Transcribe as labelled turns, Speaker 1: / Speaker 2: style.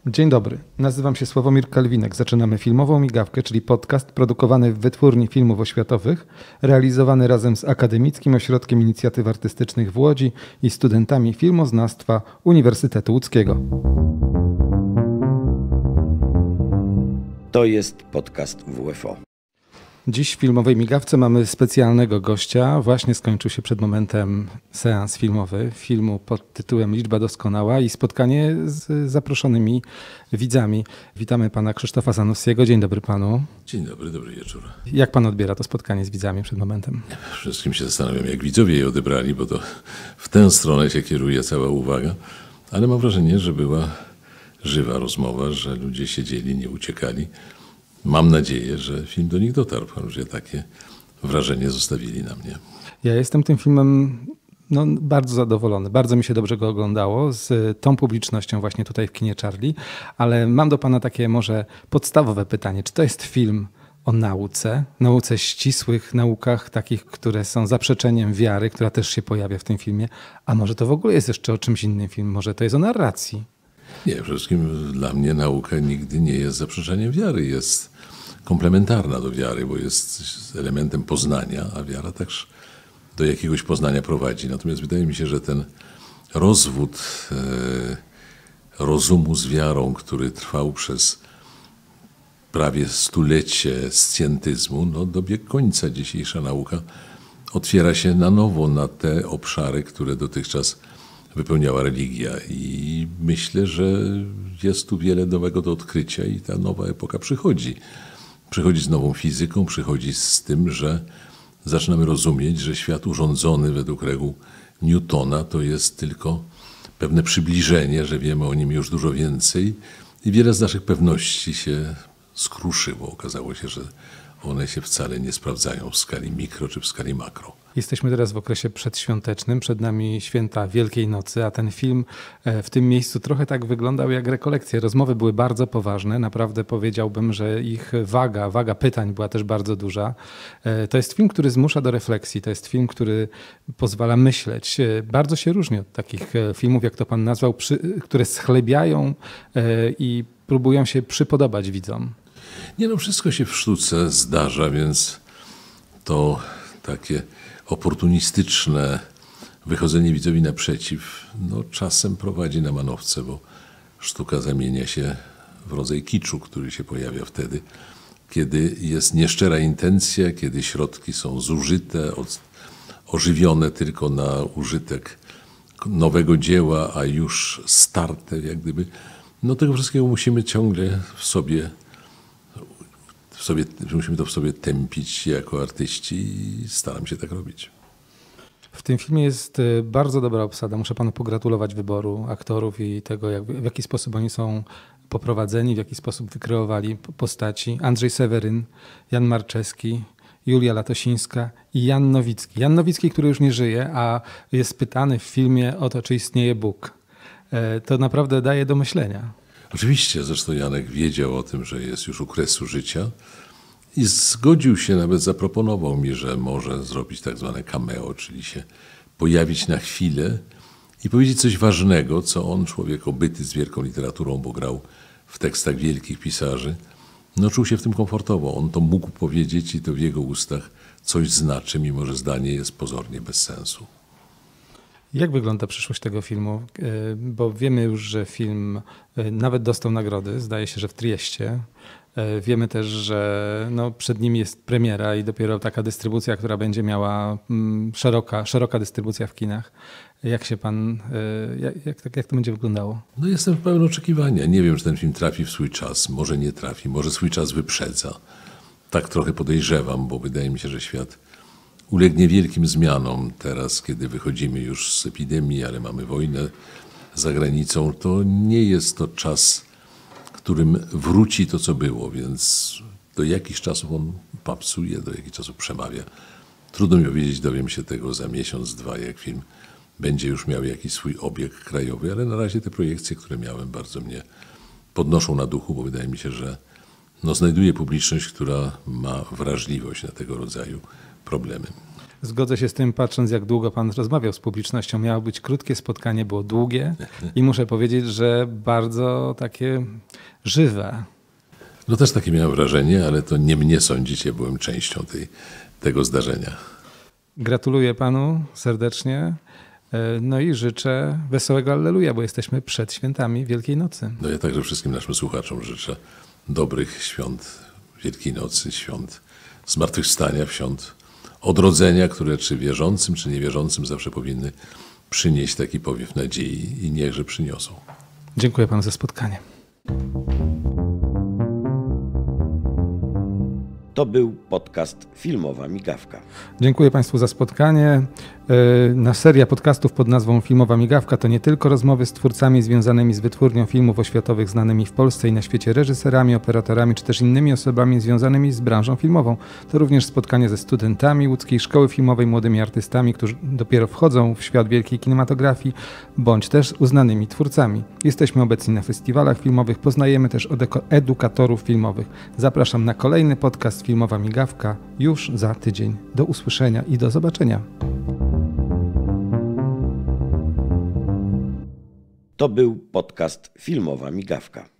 Speaker 1: Dzień dobry, nazywam się Sławomir Kalwinek. Zaczynamy Filmową Migawkę, czyli podcast produkowany w Wytwórni Filmów Oświatowych, realizowany razem z Akademickim Ośrodkiem Inicjatyw Artystycznych w Łodzi i studentami filmoznawstwa Uniwersytetu Łódzkiego.
Speaker 2: To jest podcast WFO.
Speaker 1: Dziś w Filmowej Migawce mamy specjalnego gościa. Właśnie skończył się przed momentem seans filmowy filmu pod tytułem Liczba doskonała i spotkanie z zaproszonymi widzami. Witamy pana Krzysztofa Zanussiego. Dzień dobry panu.
Speaker 3: Dzień dobry, dobry wieczór.
Speaker 1: Jak pan odbiera to spotkanie z widzami przed momentem?
Speaker 3: Wszystkim się zastanawiam, jak widzowie je odebrali, bo to w tę stronę się kieruje cała uwaga. Ale mam wrażenie, że była żywa rozmowa, że ludzie siedzieli, nie uciekali. Mam nadzieję, że film do nich dotarł, że takie wrażenie zostawili na mnie.
Speaker 1: Ja jestem tym filmem bardzo zadowolony. Bardzo mi się dobrze go oglądało z tą publicznością właśnie tutaj w kinie Charlie. Ale mam do pana takie może podstawowe pytanie. Czy to jest film o nauce ścisłych, naukach takich, które są zaprzeczeniem wiary, która też się pojawia w tym filmie? A może to w ogóle jest jeszcze o czymś innym film? Może to jest o narracji?
Speaker 3: Nie, przede wszystkim dla mnie nauka nigdy nie jest zaprzeczeniem wiary. Jest komplementarna do wiary, bo jest elementem poznania, a wiara też do jakiegoś poznania prowadzi. Natomiast wydaje mi się, że ten rozwód rozumu z wiarą, który trwał przez prawie stulecie scjentyzmu, dobiegł końca. Dzisiejsza nauka otwiera się na nowo na te obszary, które dotychczas wypełniała religia i myślę, że jest tu wiele nowego do odkrycia i ta nowa epoka przychodzi. Przychodzi z nową fizyką, przychodzi z tym, że zaczynamy rozumieć, że świat urządzony według reguł Newtona to jest tylko pewne przybliżenie, że wiemy o nim już dużo więcej i wiele z naszych pewności się skruszyło. Okazało się, że one się wcale nie sprawdzają w skali mikro czy w skali makro.
Speaker 1: Jesteśmy teraz w okresie przedświątecznym, przed nami święta Wielkiej Nocy, a ten film w tym miejscu trochę tak wyglądał jak rekolekcje. Rozmowy były bardzo poważne, naprawdę powiedziałbym, że ich waga pytań była też bardzo duża. To jest film, który zmusza do refleksji, to jest film, który pozwala myśleć. Bardzo się różni od takich filmów, jak to pan nazwał, które schlebiają i próbują się przypodobać widzom.
Speaker 3: Nie, wszystko się w sztuce zdarza, więc to takie oportunistyczne wychodzenie widzowi naprzeciw, czasem prowadzi na manowce, bo sztuka zamienia się w rodzaj kiczu, który się pojawia wtedy, kiedy jest nieszczera intencja, kiedy środki są zużyte, ożywione tylko na użytek nowego dzieła, a już starte jak gdyby. Tego wszystkiego musimy ciągle musimy to w sobie tępić jako artyści i staram się tak robić.
Speaker 1: W tym filmie jest bardzo dobra obsada. Muszę panu pogratulować wyboru aktorów i tego, w jaki sposób oni są poprowadzeni, w jaki sposób wykreowali postaci. Andrzej Seweryn, Jan Marczewski, Julia Latosińska i Jan Nowicki. Jan Nowicki, który już nie żyje, a jest pytany w filmie o to, czy istnieje Bóg. To naprawdę daje do myślenia.
Speaker 3: Oczywiście, zresztą Janek wiedział o tym, że jest już u kresu życia i zgodził się, nawet zaproponował mi, że może zrobić tak zwane cameo, czyli się pojawić na chwilę i powiedzieć coś ważnego, co on, człowiek obyty z wielką literaturą, bo grał w tekstach wielkich pisarzy, czuł się w tym komfortowo. On to mógł powiedzieć i to w jego ustach coś znaczy, mimo że zdanie jest pozornie bez sensu.
Speaker 1: Jak wygląda przyszłość tego filmu? Bo wiemy już, że film nawet dostał nagrody, zdaje się, że w Trieście. Wiemy też, że przed nim jest premiera i dopiero taka dystrybucja, która będzie miała szeroka dystrybucja w kinach. Jak się pan, jak to będzie wyglądało?
Speaker 3: Jestem pełen oczekiwania. Nie wiem, czy ten film trafi w swój czas. Może nie trafi, może swój czas wyprzedza. Tak trochę podejrzewam, bo wydaje mi się, że świat ulegnie wielkim zmianom teraz, kiedy wychodzimy już z epidemii, ale mamy wojnę za granicą. To nie jest to czas, którym wróci to, co było, więc do jakichś czasów on papsuje, do jakichś czasów przemawia. Trudno mi powiedzieć, dowiem się tego za miesiąc, dwa, jak film będzie już miał jakiś swój obieg krajowy, ale na razie te projekcje, które miałem, bardzo mnie podnoszą na duchu, bo wydaje mi się, że znajduje publiczność, która ma wrażliwość na tego rodzaju problemy.
Speaker 1: Zgodzę się z tym, patrząc jak długo pan rozmawiał z publicznością. Miało być krótkie spotkanie, było długie i muszę powiedzieć, że bardzo takie żywe.
Speaker 3: No też takie miałem wrażenie, ale to nie mnie sądzić, ja byłem częścią tego zdarzenia.
Speaker 1: Gratuluję panu serdecznie. No i życzę wesołego Alleluja, bo jesteśmy przed świętami Wielkiej Nocy.
Speaker 3: No ja także wszystkim naszym słuchaczom życzę dobrych świąt Wielkiej Nocy, świąt Zmartwychwstania, świąt odrodzenia, które czy wierzącym, czy niewierzącym zawsze powinny przynieść taki powiew nadziei i niechże przyniosą.
Speaker 1: Dziękuję panu za spotkanie.
Speaker 2: To był podcast Filmowa Migawka.
Speaker 1: Dziękuję państwu za spotkanie. Seria podcastów pod nazwą Filmowa Migawka to nie tylko rozmowy z twórcami związanymi z wytwórnią filmów oświatowych znanymi w Polsce i na świecie, reżyserami, operatorami czy też innymi osobami związanymi z branżą filmową. To również spotkanie ze studentami Łódzkiej Szkoły Filmowej, młodymi artystami, którzy dopiero wchodzą w świat wielkiej kinematografii, bądź też uznanymi twórcami. Jesteśmy obecni na festiwalach filmowych, poznajemy też edukatorów filmowych. Zapraszam na kolejny podcast Filmowa Migawka już za tydzień. Do usłyszenia i do zobaczenia.
Speaker 2: To był podcast Filmowa Migawka.